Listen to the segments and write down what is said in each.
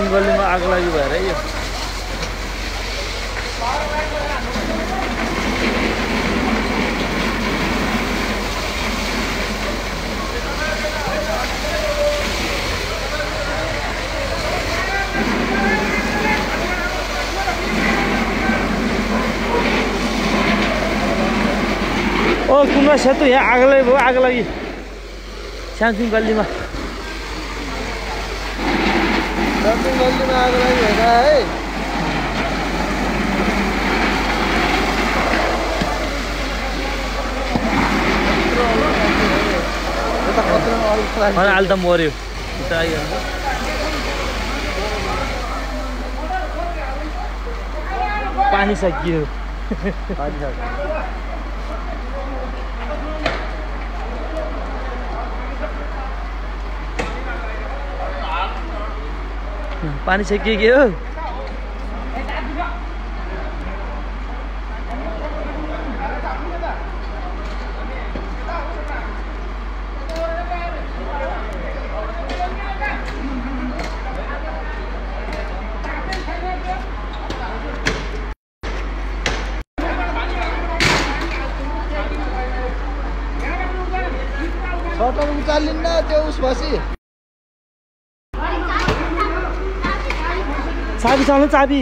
Samsung गल्लीमा आगो लागि भएर यो ओ कुम्रा सेतु यहाँ आगो लागि स्यामसुङ गल्लीमा आगो लागि भएर है अहिले त मर्यो पानी सकियो पानी सकियो के हो सटर उचालिन्न त्यो उस बसी चाबी चल्नु चाबी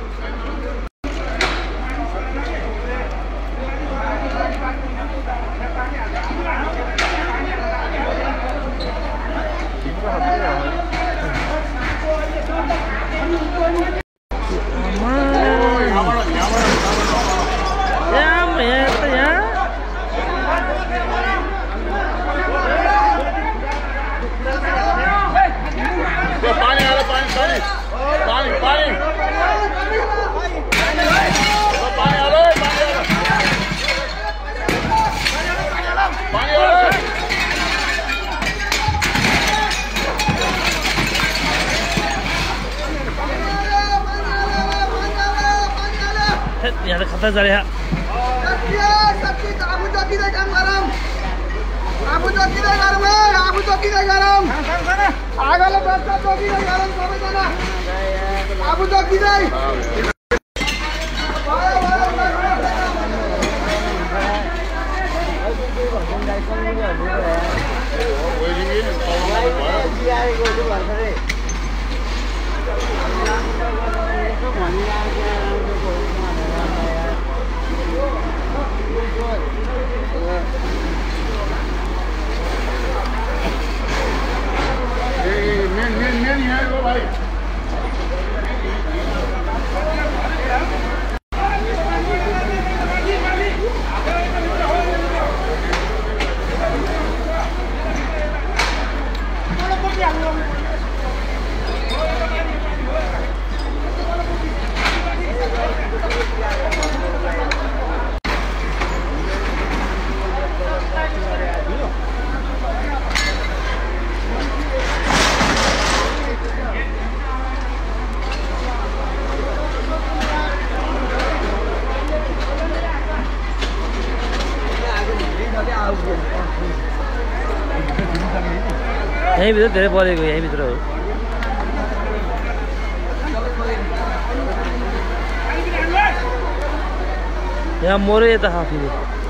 यहाँ त खतरा चले यही भित्र धेरै परेको यही भित्र हो यहाँ मर्यो यता हाफीले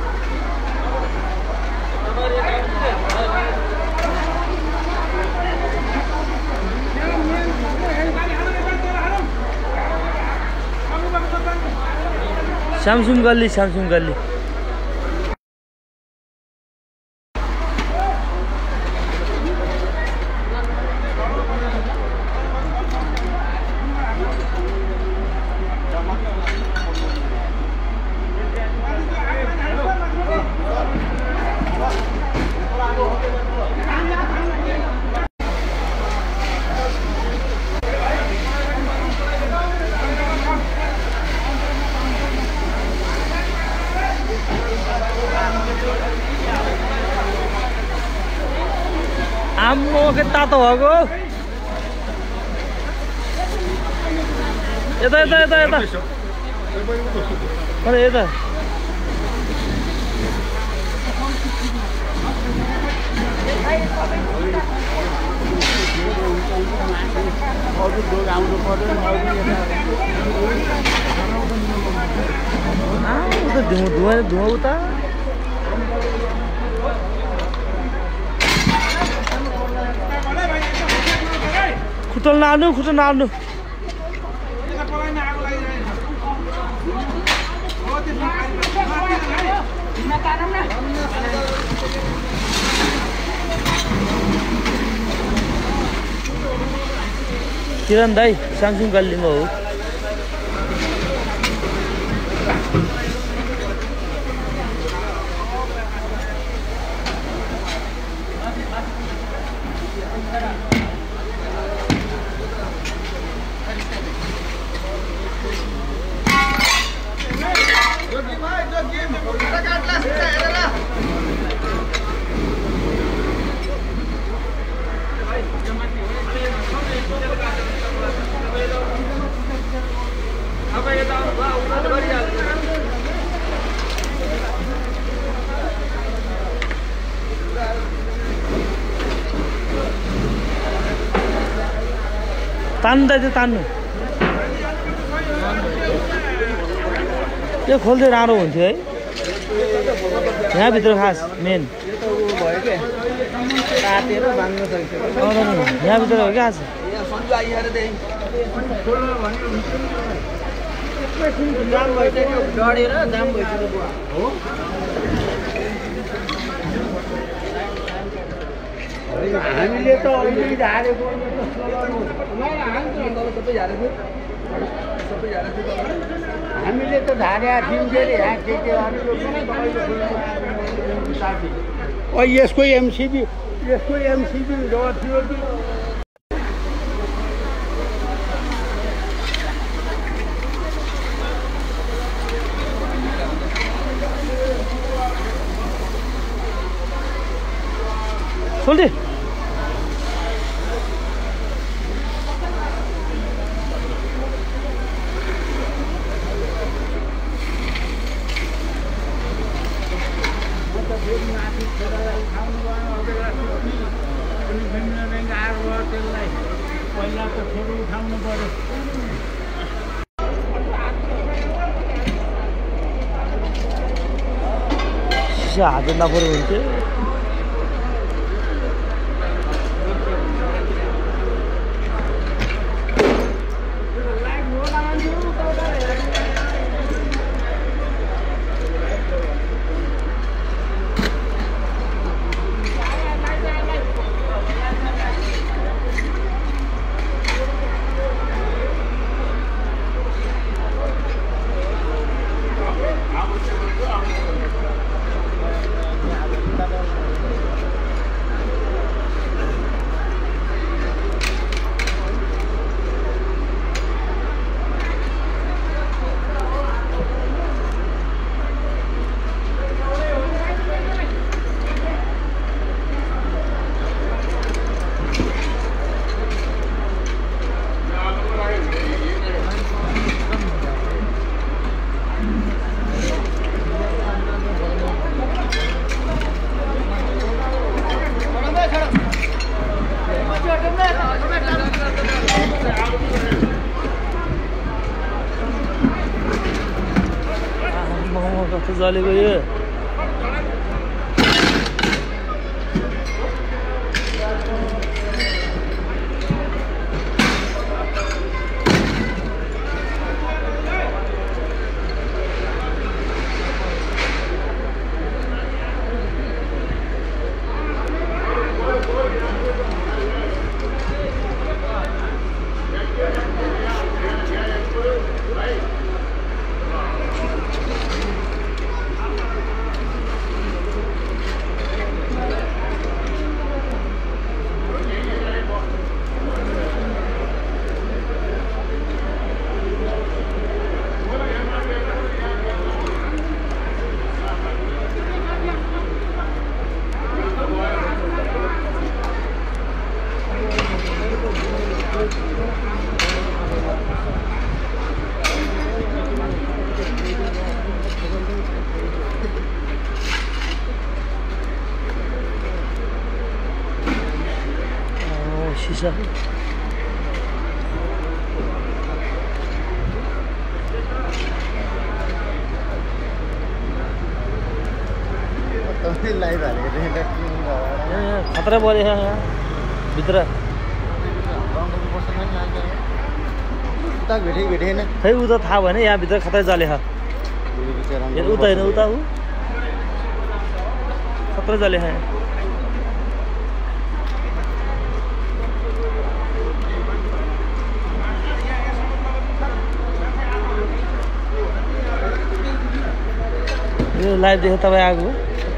स्यामसुङ गल्ली आम्मो के तातो भएको यता अरे यता धुवा उता खुट्टल नाड्नु किरण दाई स्यामसुङ गल्लीमा हो तान्नु यो खोल्दै राम्रो हुन्थ्यो है यहाँभित्र खास मेन यहाँभित्र हो क्या हामीले त अहिले झारेको हामीले त झारेका थियौँ के अरे यहाँ के यसको एमसिबी गर्थ्यो कि खोल्दे हात नपऱ्यो भने चाहिँ जलेको यो शीशा लाइभ हालेको खतरा पऱ्यो यहाँ भित्र उता भेटेन खै ऊ त थाहा भएन यहाँभित्र खतरा जले उता होइन उता ऊ खतरा जले यो लाइभ देखेँ तपाईँ आएको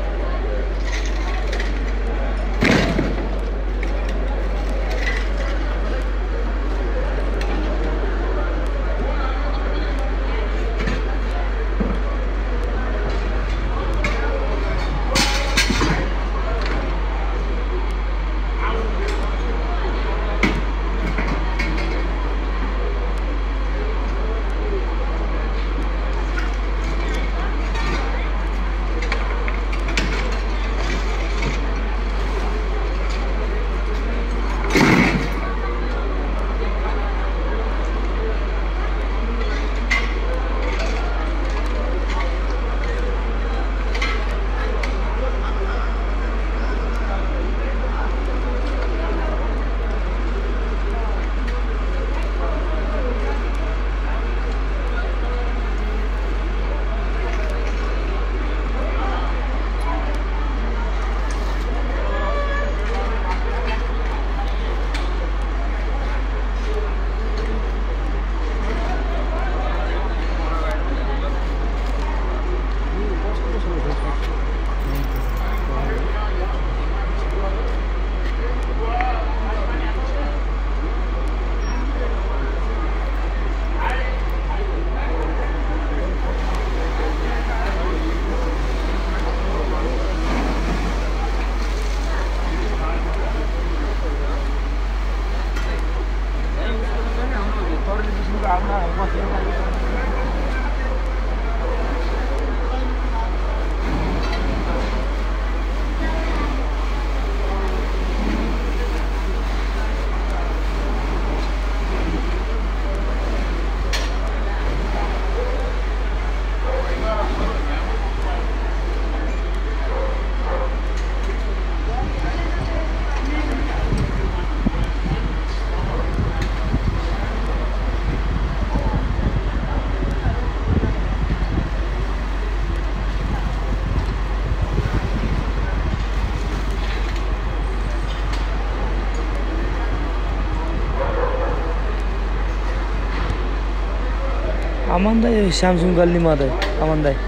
अमन दाई स्यामसुङ गल्लीमा दाई अमन दाई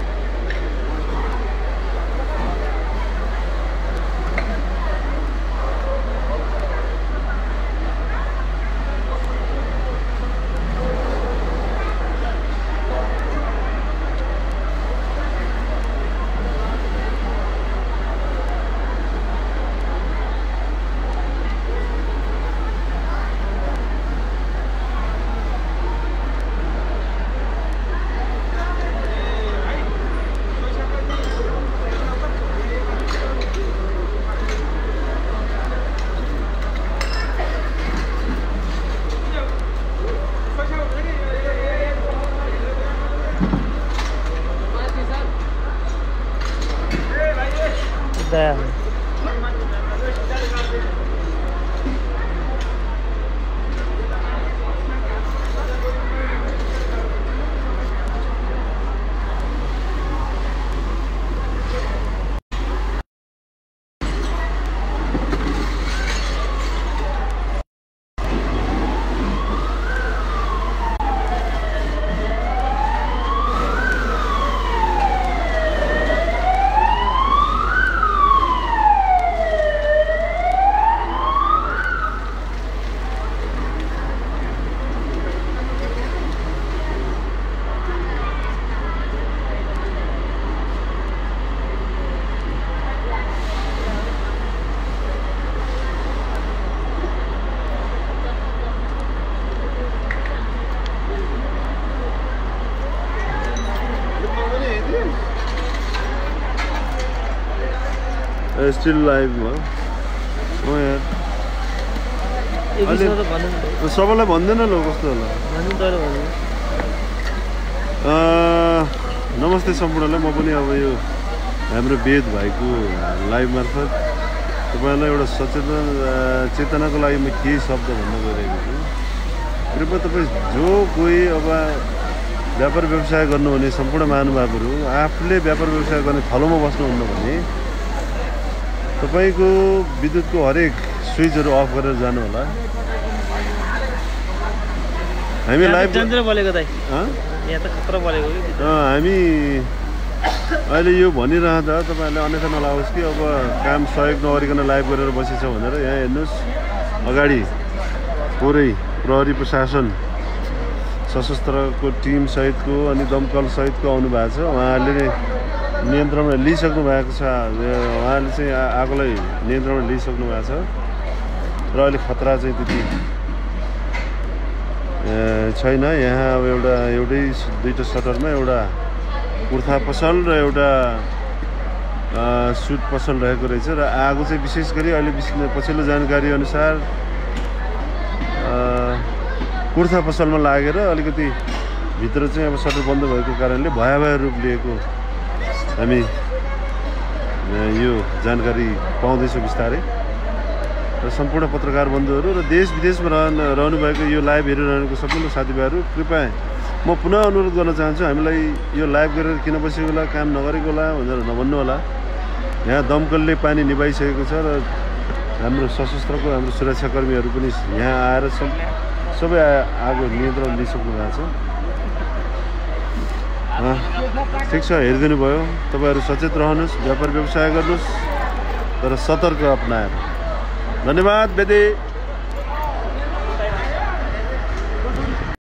दया Still live हो यार सबैलाई भन्दैन ल कस्तो होला नमस्ते सम्पूर्णलाई म पनि अब यो हाम्रो वेद भाइको लाइभ मार्फत तपाईँलाई एउटा चेतनाको लागि म केही शब्द भन्न गइरहेको छु। कृपया तपाईँ जो कोही अब व्यापार व्यवसाय गर्नुहुने सम्पूर्ण महानुभावहरू आफूले व्यापार व्यवसाय गर्ने थलोमा बस्नुहुन्न भने तपाईँको विद्युतको हरेक स्विचहरू अफ गरेर जानु होला। हामी लाइभ बोलेको दाइ यहाँ त खतरा बोलेको कि हामी अहिले यो भनिरहँदा तपाईँहरूले अन्यथा नलाओस् कि अब काम सहयोग नगरिकन लाइभ गरेर बसेछ भनेर। यहाँ हेर्नुहोस् अगाडि पुरै प्रहरी प्रशासन सशस्त्रको टिम सहितको अनि दमकल सहितको आउनु भएको छ। उहाँहरूले नियन्त्रणमा लिइसक्नु भएको छ। उहाँहरूले चाहिँ आगोलाई नियन्त्रणमा लिइसक्नु भएको छ र अहिले खतरा चाहिँ त्यति छैन। यहाँ अब एउटै दुईवटा सटरमा एउटा कुर्था पसल र एउटा सुट पसल रहेको रहेछ र आगो चाहिँ विशेष गरी अहिले पछिल्लो जानकारी अनुसार कुर्था पसलमा लागेर अलिकति भित्र चाहिँ अब सटर बन्द भएको कारणले भयावह रूप लिएको हामी यो जानकारी पाउँदैछौँ बिस्तारै। र सम्पूर्ण पत्रकार बन्धुहरू र देश विदेशमा रहनुभएको यो लाइभ हेरिरहनुको सम्पूर्ण साथीभाइहरू कृपया म पुनः अनुरोध गर्न चाहन्छु, हामीलाई यो लाइभ गरेर किन बसेको होला, काम नगरेको होला भनेर नभन्नु होला। यहाँ दमकलले पानी निभाइसकेको छ र हाम्रो सशस्त्रको हाम्रो सुरक्षाकर्मीहरू पनि यहाँ आएर सबै आगो नियन्त्रण लिइसक्नु भएको छ। ठिक छ, हेरिदिनु भयो। तपाईँहरू सचेत रहनुहोस्, व्यापार व्यवसाय गर्नुहोस् तर सतर्क अपनाएर। धन्यवाद बेदी।